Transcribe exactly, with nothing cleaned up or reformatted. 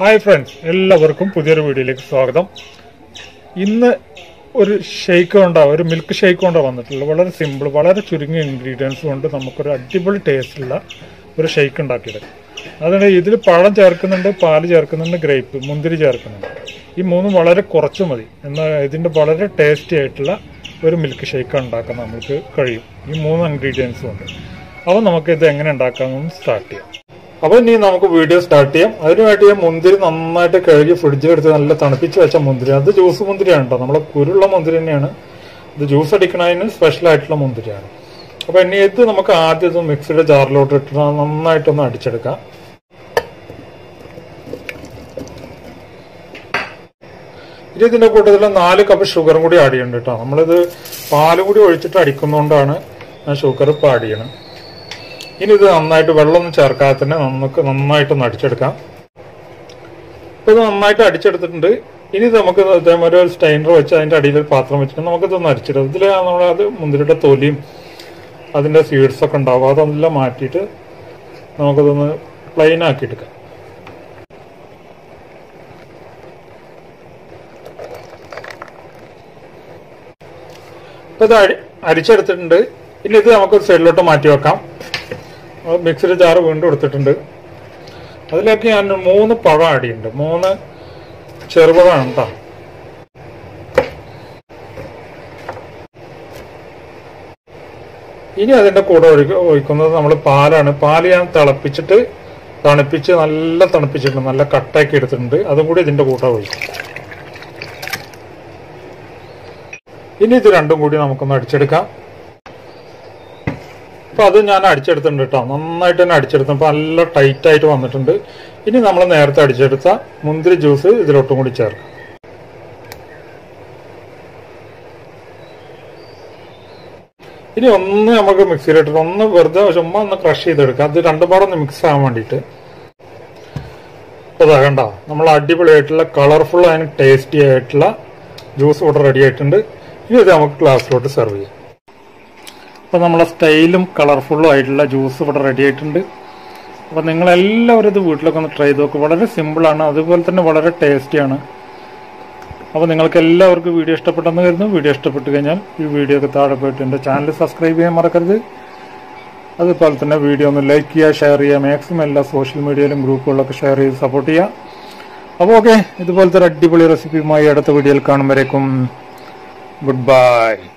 Hi friends, എല്ലാവർക്കും പുതിയൊരു വീഡിയോയിലേക്ക് സ്വാഗതം. ഇന്ന് ഒരു ഷേക്ക് കൊണ്ടാ ഒരു മിൽക്ക് ഷേക്ക് കൊണ്ടാ വന്നിട്ടുള്ളത്. വളരെ സിമ്പിൾ, വളരെ ചുരുങ്ങിയ ഇൻഗ്രീഡിയൻസ് കൊണ്ട് നമുക്കൊരു അടിപൊളി ടേസ്റ്റുള്ള ഒരു ഷേക്ക് ഉണ്ടാക്കിയെടുക്കാം. അതിന് ഇതിൽ പഴം ചേർക്കുന്നുണ്ട്, പാല് ചേർക്കുന്നുണ്ട്, ഗ്രേപ്പ്, മുന്തിരി ചേർക്കുന്നുണ്ട്. ഈ മൂന്നും വളരെ കുറച്ച് മതി. എന്നാൽ ഇതിൻ്റെ വളരെ ടേസ്റ്റി ആയിട്ടുള്ള ഒരു മിൽക്ക് ഷേക്ക് ഉണ്ടാക്കാൻ നമുക്ക് കഴിയും ഈ മൂന്ന് ഇൻഗ്രീഡിയൻസും ഉണ്ട്. അപ്പോൾ നമുക്കിത് എങ്ങനെ ഉണ്ടാക്കാമെന്ന് സ്റ്റാർട്ട് ചെയ്യാം. അപ്പോൾ ഇനി നമുക്ക് വീഡിയോ സ്റ്റാർട്ട് ചെയ്യാം. അതിനുവേണ്ടി ഞാൻ മുന്തിരി നന്നായിട്ട് കഴുകി ഫ്രിഡ്ജിലെടുത്ത് നല്ല തണുപ്പിച്ച് വെച്ച മുന്തിരി, അത് ജ്യൂസ് മുന്തിരിയാണ് കേട്ടോ, നമ്മളെ കുരുള്ള മുന്തിരി തന്നെയാണ്. ഇത് ജ്യൂസ് അടിക്കണതിന് സ്പെഷ്യൽ ആയിട്ടുള്ള മുന്തിരിയാണ്. അപ്പോൾ ഇനി ഇത് നമുക്ക് ആദ്യം ഇത് മിക്സിയുടെ ജാറിലോട്ട് ഇട്ട് നന്നായിട്ടൊന്ന് അടിച്ചെടുക്കാം. ഇനി ഇതിൻ്റെ കൂട്ടത്തിൽ നാല് കപ്പ് ഷുഗറും കൂടി ആഡ് ചെയ്യുന്നുണ്ട് കേട്ടോ. നമ്മളിത് പാലും കൂടി ഒഴിച്ചിട്ട് അടിക്കുന്നതുകൊണ്ടാണ് ഞാൻ ഷുഗർ ഇപ്പോൾ ആഡ് ചെയ്യണം. ഇനി ഇത് നന്നായിട്ട് വെള്ളമൊന്നും ചേർക്കാതെ തന്നെ നമുക്ക് നന്നായിട്ടൊന്ന് അടിച്ചെടുക്കാം. ഇപ്പൊ ഇത് നന്നായിട്ട് അടിച്ചെടുത്തിട്ടുണ്ട്. ഇനി ഇത് നമുക്ക് ഇതേമാതിരി ഒരു സ്റ്റൈനർ വെച്ച് അതിന്റെ അടിയിൽ ഒരു പാത്രം വെച്ചിട്ട് നമുക്കിതൊന്ന് അരിച്ചെടുക്കാം. ഇതിൽ നമ്മൾ അത് മുന്തിരിയുടെ തൊലിയും അതിന്റെ സീഡ്സ് ഒക്കെ ഉണ്ടാവും, അതെല്ലാം മാറ്റിയിട്ട് നമുക്കിതൊന്ന് പ്ലെയിൻ ആക്കി എടുക്കാം. ഇപ്പൊ ഇത് അരി അരിച്ചെടുത്തിട്ടുണ്ട്. ഇനി ഇത് നമുക്കൊരു സൈഡിലോട്ട് മാറ്റി വെക്കാം. മിക്സിയുടെ ജാറ് വീണ്ടും എടുത്തിട്ടുണ്ട്. അതിലേക്ക് ഞാൻ മൂന്ന് പഴം ആഡ് ചെയ്യുന്നുണ്ട്. മൂന്ന് ചെറുപഴമാണ് കേട്ടോ. ഇനി അതിൻ്റെ കൂടെ ഒഴിക്ക ഒഴിക്കുന്നത് നമ്മൾ പാലാണ്. പാല് ഞാൻ തിളപ്പിച്ചിട്ട് തണുപ്പിച്ച് നല്ല തണുപ്പിച്ചിട്ടുണ്ട്, നല്ല കട്ടാക്കി എടുത്തിട്ടുണ്ട്. അതും കൂടി ഇതിൻ്റെ കൂടെ ഒഴിക്കും. ഇനി ഇത് രണ്ടും കൂടി നമുക്കൊന്ന് അടിച്ചെടുക്കാം. അപ്പോൾ അത് ഞാൻ അടിച്ചെടുത്തിട്ടുണ്ട് കേട്ടോ, നന്നായിട്ട് തന്നെ അടിച്ചെടുത്തു. അപ്പോൾ നല്ല ടൈറ്റ് ആയിട്ട് വന്നിട്ടുണ്ട്. ഇനി നമ്മൾ നേരത്തെ അടിച്ചെടുത്ത മുന്തിരി ജ്യൂസ് ഇതിലൊട്ടും കൂടി ചേർക്കാം. ഇനി ഒന്ന് നമുക്ക് മിക്സിയിലിട്ടിട്ട് ഒന്ന് വെറുതെ ചുമ്മാ ഒന്ന് ക്രഷ് ചെയ്തെടുക്കാം. അത് രണ്ടും പാടെ ഒന്ന് മിക്സ് ആകാൻ വേണ്ടിയിട്ട്. അപ്പോൾ കണ്ട നമ്മൾ അടിപൊളിയായിട്ടുള്ള കളർഫുൾ ആൻഡ് ടേസ്റ്റി ആയിട്ടുള്ള ജ്യൂസ് ഇവിടെ റെഡി ആയിട്ടുണ്ട്. ഇനി ഇത് നമുക്ക് ഗ്ലാസ്സിലോട്ട് സെർവ് ചെയ്യാം. അപ്പോൾ നമ്മളെ സ്റ്റൈലും കളർഫുള്ളും ആയിട്ടുള്ള ജ്യൂസ് ഇവിടെ റെഡി ആയിട്ടുണ്ട്. അപ്പോൾ നിങ്ങളെല്ലാവരും ഇത് വീട്ടിലൊക്കെ ഒന്ന് ട്രൈ ചെയ്ത് നോക്കും. വളരെ സിമ്പിളാണ്, അതുപോലെ തന്നെ വളരെ ടേസ്റ്റിയാണ്. അപ്പോൾ നിങ്ങൾക്ക് എല്ലാവർക്കും വീഡിയോ ഇഷ്ടപ്പെട്ടെന്ന് കരുതുന്നു. വീഡിയോ ഇഷ്ടപ്പെട്ട് കഴിഞ്ഞാൽ ഈ വീഡിയോക്ക് താഴെ പോയിട്ട് എൻ്റെ ചാനൽ സബ്സ്ക്രൈബ് ചെയ്യാൻ മറക്കരുത്. അതുപോലെ തന്നെ വീഡിയോ ഒന്ന് ലൈക്ക് ചെയ്യുക, ഷെയർ ചെയ്യുക, മാക്സിമം എല്ലാ സോഷ്യൽ മീഡിയയിലും ഗ്രൂപ്പുകളിലൊക്കെ ഷെയർ ചെയ്ത് സപ്പോർട്ട് ചെയ്യുക. അപ്പോൾ ഓക്കെ, ഇതുപോലത്തെ ഒരു അടിപൊളി റെസിപ്പിയുമായി അടുത്ത വീഡിയോയിൽ കാണുമ്പോഴേക്കും ഗുഡ് ബൈ.